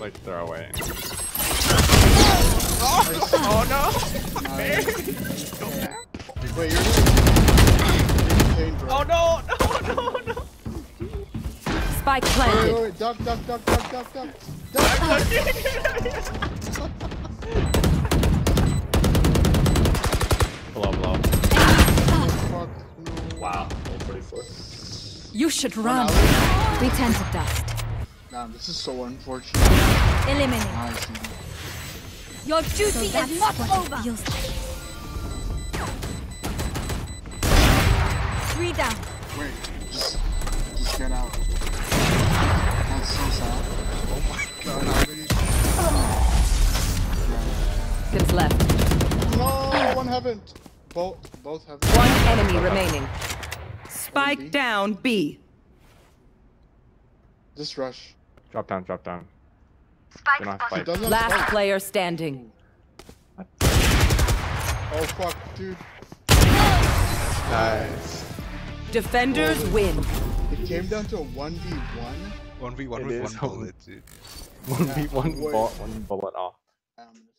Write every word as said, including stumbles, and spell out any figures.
like throwaway. Oh, oh no! Nice. Go back. Wait, you're in bro. Oh no! No! No! No! Spike Wait, planted. wait, wait, duck, duck, duck, duck, duck, duck. Duck. Blow, blow. Oh, fuck, no. Wow, all forty-four. You should run. We turn to dust. Nah, this is so unfortunate. Eliminate. Nice. Your duty so is not over. Three down. Wait, just, just get out. That's so sad. Oh my god! Seconds left. No, one haven't. Both, both have. One enemy remaining. Spike down B. Just rush. Drop down, drop down. Do not He fight. doesn't Last fight. player standing. Oh fuck, dude. Nice. Defenders win. It came down to a one v one. one v one It with is. one bullet, dude. One beat, one Wait. bullet, one bullet off. Um,